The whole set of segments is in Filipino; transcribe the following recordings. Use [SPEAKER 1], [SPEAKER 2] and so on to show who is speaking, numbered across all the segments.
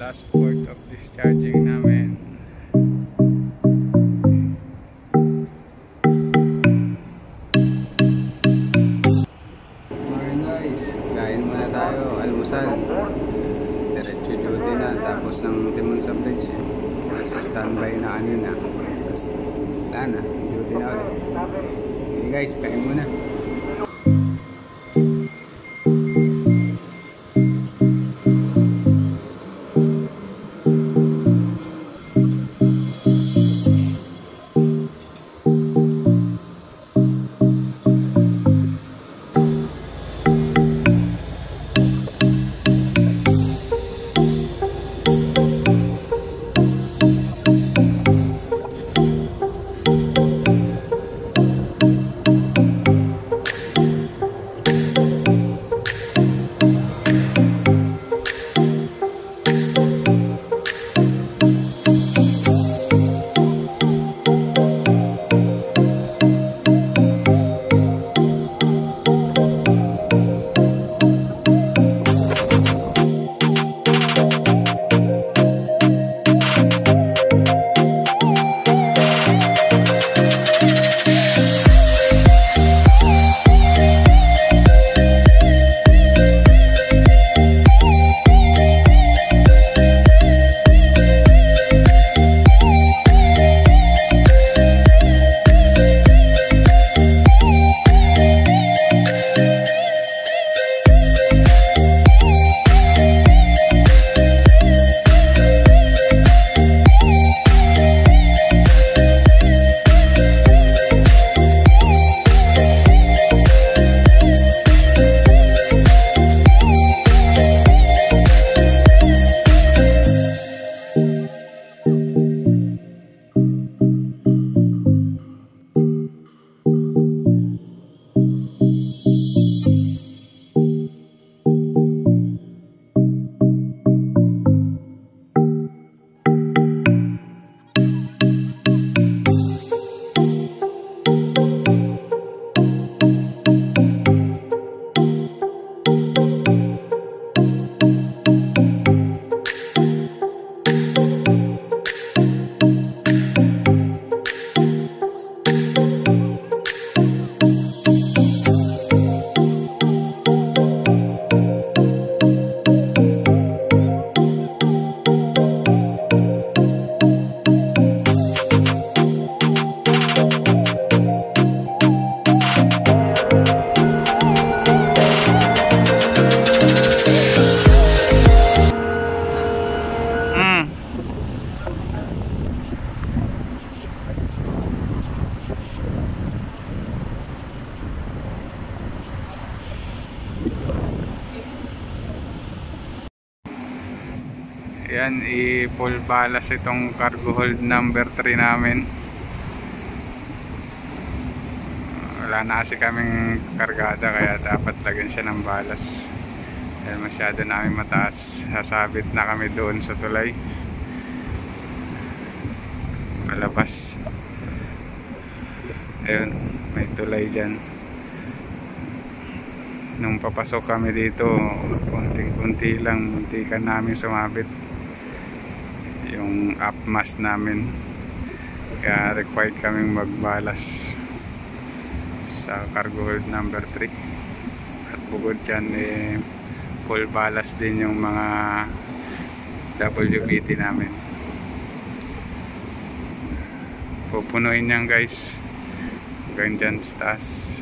[SPEAKER 1] last port of discharging namin. Morning guys, kain muna tayo, almusal. Diretso duty na, tapos ng Timon sa bridge. Tapos standby na kanina. Tapos wala na, duty na ulit. Okay guys, kain muna. Yan, i-full balas itong cargo hold number 3 namin. Wala na kasi kaming kargada, kaya dapat lagyan siya ng balas. Dahil masyado namin mataas, sasabit na kami doon sa tulay palabas. Ayun, may tulay dyan. Nung papasok kami dito, konting-kunti lang, muntikan namin sumabit yung upmast namin, kaya required kaming magbalas sa cargo hold number 3. At bukod dyan, full balas din yung mga WBT namin. Pupunuin yan guys, hanggang dyan sa taas,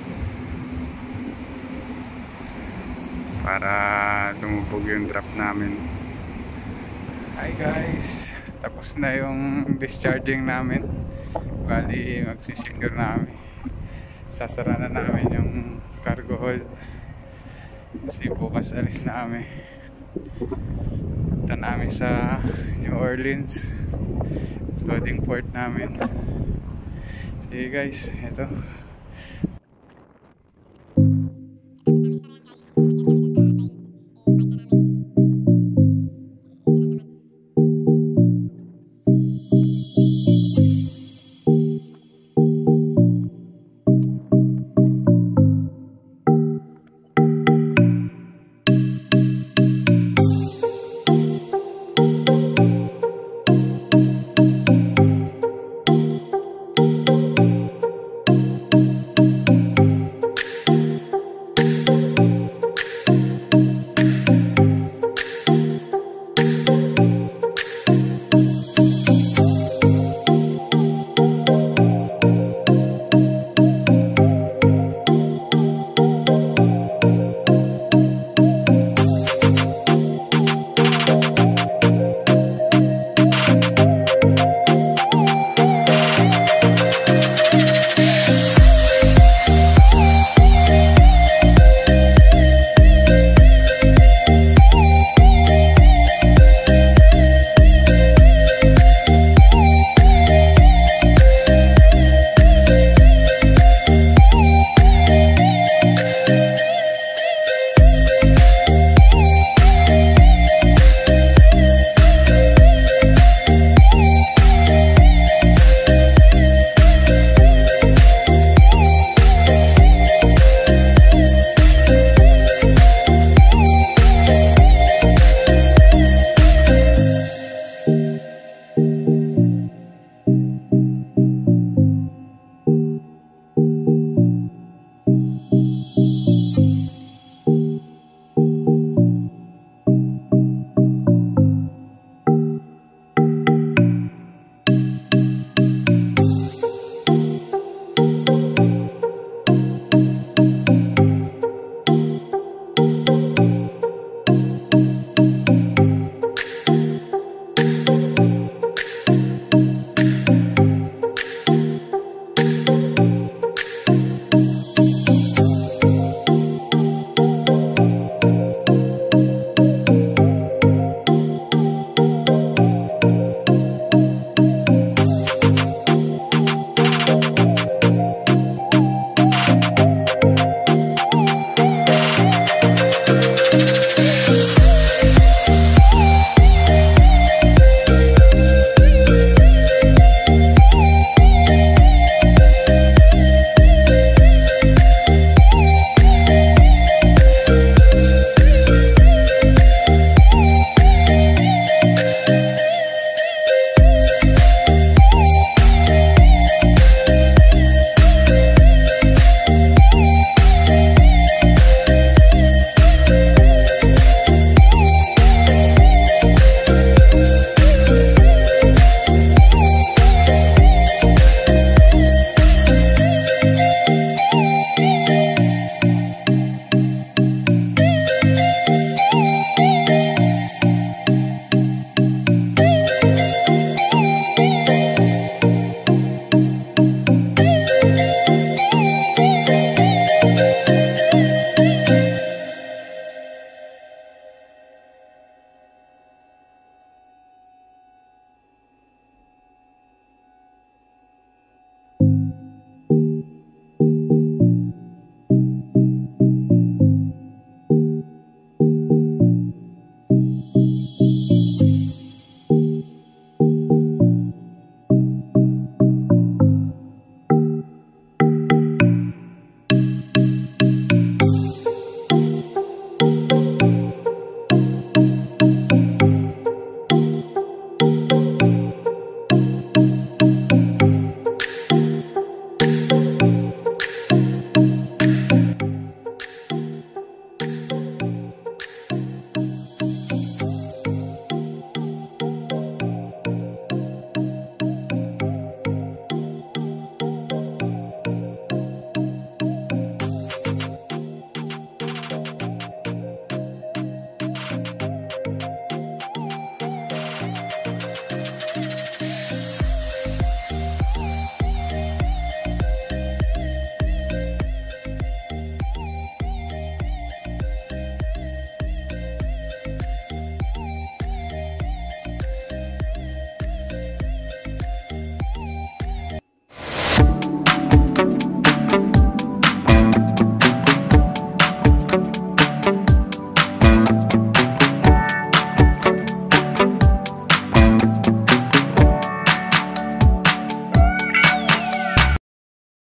[SPEAKER 1] para lumubog yung drop namin. Hi guys, tapos na yung discharging namin. Bali magsisecure namin, sasara na namin yung cargo hold kasi bukas alis na kami. Punta namin sa New Orleans, loading port namin. Sige guys, ito